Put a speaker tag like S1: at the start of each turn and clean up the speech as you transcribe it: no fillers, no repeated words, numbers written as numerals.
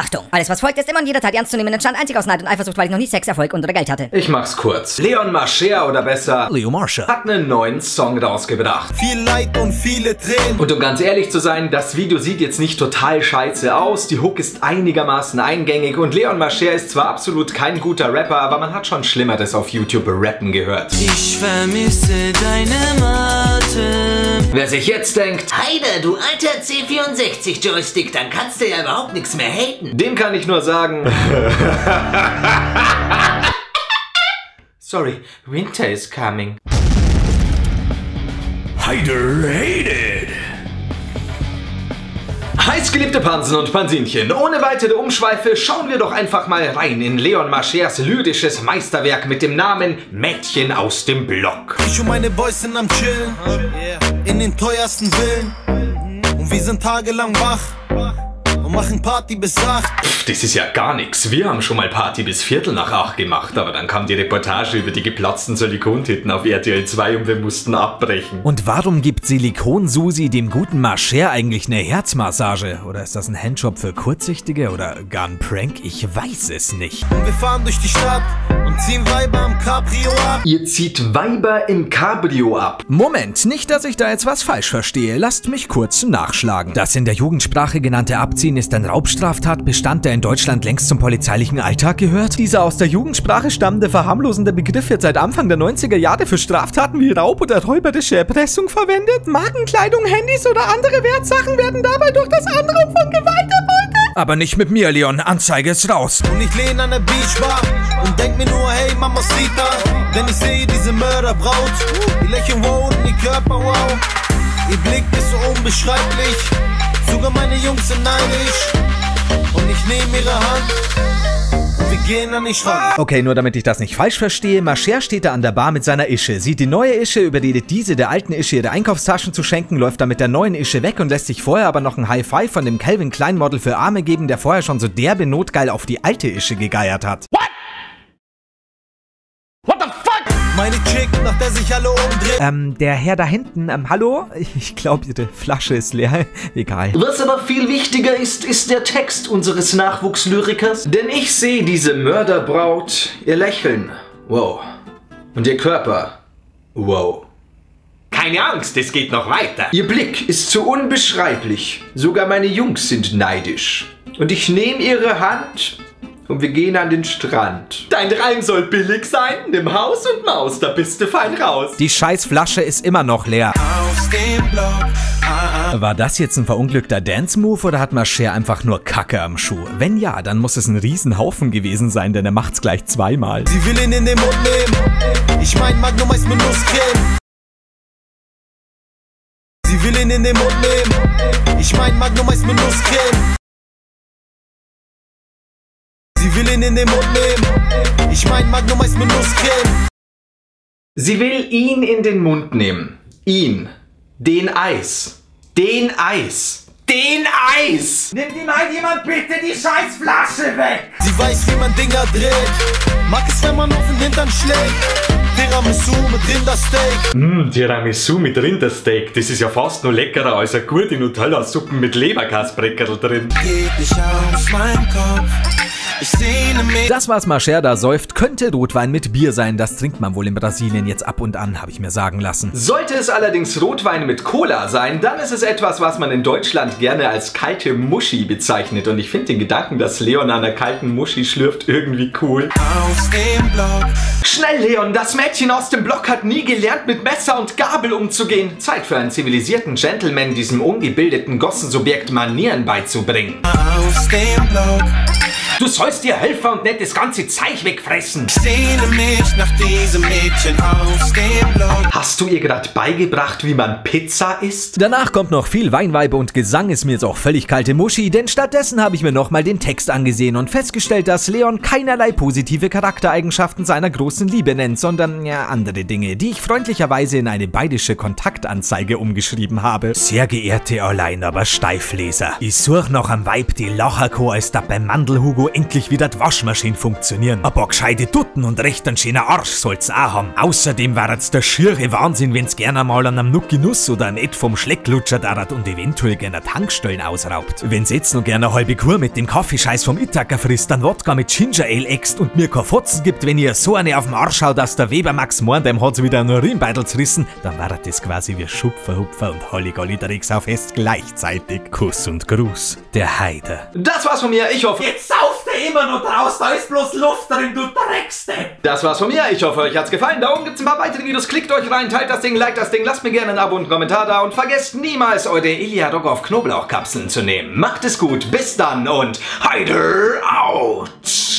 S1: Achtung! Alles, was folgt, ist immer und jederzeit ernst zu nehmen, entstand einzig aus Neid und Eifersucht, weil ich noch nie Sex, Erfolg und oder Geld hatte.
S2: Ich mach's kurz. Leon Mascher oder besser
S3: Leo Marcher
S2: hat einen neuen Song rausgebracht.
S4: Viel Leid und viele Tränen.
S2: Und um ganz ehrlich zu sein, das Video sieht jetzt nicht total scheiße aus. Die Hook ist einigermaßen eingängig und Leon Mascher ist zwar absolut kein guter Rapper, aber man hat schon Schlimmeres auf YouTube rappen gehört.
S5: Ich vermisse deine Mathe.
S2: Wer sich jetzt denkt,
S6: Heider, du alter C64-Joystick, dann kannst du ja überhaupt nichts mehr haten.
S2: dem kann ich nur sagen... Sorry, winter is coming.
S3: Heider hated.
S2: Heißgeliebte Pansen und Pansinchen, ohne weitere Umschweife schauen wir doch einfach mal rein in Leon Maschers lyrisches Meisterwerk mit dem Namen Mädchen aus dem Block.
S4: Ich und meine Boys sind am Chillen, in den teuersten Villen. Und wir sind tagelang wach und machen Party bis 8.
S2: Das ist ja gar nichts. Wir haben schon mal Party bis 7:45 gemacht, aber dann kam die Reportage über die geplatzten Silikontitten auf RTL 2 und wir mussten abbrechen.
S3: Und warum gibt Silikon-Susi dem guten Mascher eigentlich eine Herzmassage? Oder ist das ein Handjob für Kurzsichtige oder gar ein Prank? Ich weiß es nicht.
S4: Und wir fahren durch die Stadt und ziehen Weiber im Cabrio ab.
S2: Ihr zieht Weiber im Cabrio ab.
S3: Moment, nicht, dass ich da jetzt was falsch verstehe. Lasst mich kurz nachschlagen. Das in der Jugendsprache genannte Abziehen ist ein Raubstraftatbestand, der in Deutschland längst zum polizeilichen Alltag gehört. Dieser aus der Jugendsprache stammende verharmlosende Begriff wird seit Anfang der 90er Jahre für Straftaten wie Raub oder räuberische Erpressung verwendet. Markenkleidung, Handys oder andere Wertsachen werden dabei durch das Anraub von Gewalt erbeutet. Aber nicht mit mir, Leon. Anzeige ist raus.
S4: Und ich lehne an der Beachbar und denk mir nur, hey Mamacita, denn ich sehe diese Mörderbraut. Die Lächeln wow und die Körper wow. Ihr Blick ist so unbeschreiblich. Sogar meine Jungs sind neidisch. Und ich nehme ihre Hand und wir gehen an den Strand.
S3: Okay, nur damit ich das nicht falsch verstehe. Mascher steht da an der Bar mit seiner Ische, sieht die neue Ische, überredet diese der alten Ische ihre Einkaufstaschen zu schenken, läuft dann mit der neuen Ische weg und lässt sich vorher aber noch ein High-Five von dem Calvin Klein Model für Arme geben, der vorher schon so derbe notgeil auf die alte Ische gegeiert hat.
S4: Meine Chick, nach der sich alle umdrehen.
S3: Der Herr da hinten, hallo? Ich glaube, Ihre Flasche ist leer. Egal.
S2: Was aber viel wichtiger ist, ist der Text unseres Nachwuchslyrikers. Denn ich sehe diese Mörderbraut, ihr Lächeln, wow, und ihr Körper, wow. Keine Angst, es geht noch weiter. Ihr Blick ist so unbeschreiblich, sogar meine Jungs sind neidisch. Und ich nehme ihre Hand und wir gehen an den Strand. Dein Reim soll billig sein, nimm Haus und Maus, da bist du fein raus.
S3: Die scheiß Flasche ist immer noch leer.
S4: Aus dem Block.
S3: War das jetzt ein verunglückter Dance-Move oder hat Mascher einfach nur Kacke am Schuh? Wenn ja, dann muss es ein Riesenhaufen gewesen sein, denn er macht's gleich zweimal.
S4: Sie will ihn in den Mund nehmen. Ich mein Magnum Eis mit Nusscreme. Sie will ihn in den Mund nehmen. Ich mein Magnum Eis mit Nusscreme. Sie will ihn in den Mund nehmen. Ich mein Magnum Eis mit Nusscreme.
S2: Sie will ihn in den Mund nehmen. Ihn. Den Eis. Den Eis. Den Eis!
S4: Nimmt ihm halt jemand bitte die scheiß Flasche weg! Sie weiß, wie man Dinger dreht. Mag es, wenn man auf den Hintern schlägt. Tiramisu mit Rindersteak.
S2: Tiramisu mit Rindersteak. Das ist ja fast noch leckerer als eine gute Nutella-Suppe mit Leberkasbreckerl drin.
S4: Geht nicht aus meinem Kopf. Ich sehne mich.
S3: Das, was Mascher da säuft, könnte Rotwein mit Bier sein. Das trinkt man wohl in Brasilien jetzt ab und an, habe ich mir sagen lassen.
S2: Sollte es allerdings Rotwein mit Cola sein, dann ist es etwas, was man in Deutschland gerne als kalte Muschi bezeichnet. Und ich finde den Gedanken, dass Leon an einer kalten Muschi schlürft, irgendwie cool.
S4: Aus dem Block.
S2: Schnell, Leon! Das Mädchen aus dem Block hat nie gelernt, mit Messer und Gabel umzugehen. Zeit für einen zivilisierten Gentleman, diesem ungebildeten Gossensubjekt Manieren beizubringen.
S4: Aus dem Block.
S2: Du sollst dir Helfer und nicht das ganze Zeug wegfressen.
S4: Ich sehne mich nach diesem Mädchen aus dem Block.
S2: Hast du ihr gerade beigebracht, wie man Pizza isst?
S3: Danach kommt noch viel Weinweibe und Gesang, ist mir jetzt auch völlig kalte Muschi, denn stattdessen habe ich mir nochmal den Text angesehen und festgestellt, dass Leon keinerlei positive Charaktereigenschaften seiner großen Liebe nennt, sondern ja andere Dinge, die ich freundlicherweise in eine bayerische Kontaktanzeige umgeschrieben habe. Sehr geehrte Allein aber Steifleser, ich suche noch am Weib, die lacher kann, als da beim Mandelhugo endlich wieder die Waschmaschine funktionieren. Ein paar gescheite Dutten und recht ein schöner Arsch soll's auch haben. Außerdem wär's der schiere Wahnsinn, wenn's gerne mal an einem Nucki Nuss oder ein Ed vom Schlecklutscher darat und eventuell gerne Tankstellen ausraubt. Wenn's jetzt noch gerne eine halbe Kur mit dem Kaffeescheiß vom Itaker frisst, dann Wodka mit Ginger Ale äxt und mir kein Fotzen gibt, wenn ihr so eine auf dem Arsch haut, dass der Weber Max meint, dem hat's wieder einen Urinbeitel zerrissen, dann war das quasi wie Schupfer, Hupfer und Halligalli auf Fest gleichzeitig. Kuss und Gruß, der Heider.
S2: Das war's von mir, ich hoffe...
S7: Jetzt sauft er immer noch draus, da ist bloß Luft drin, du Dreckstepp!
S2: Das war's von mir, ich hoffe, euch hat's gefallen. Da oben gibt's ein paar weitere Videos, klickt euch rein, teilt das Ding, liked das Ding, lasst mir gerne ein Abo und einen Kommentar da und vergesst niemals, eure Ilya Dog auf Knoblauchkapseln zu nehmen. Macht es gut, bis dann und Heider out!